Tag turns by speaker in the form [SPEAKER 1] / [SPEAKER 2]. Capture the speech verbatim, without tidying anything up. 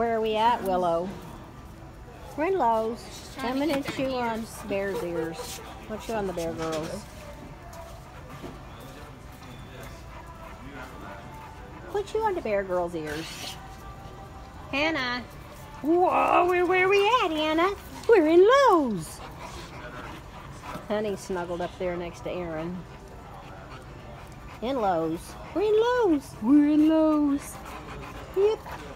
[SPEAKER 1] Where are we at, Willow? We're in Lowe's. I'm gonna chew on Bear's ears. We'll chew on the Bear Girls. We'll chew on the Bear Girls' ears. Hannah. Whoa, where, where are we at, Hannah? We're in Lowe's. Honey snuggled up there next to Aaron. In Lowe's. We're in Lowe's. We're in Lowe's. Yep.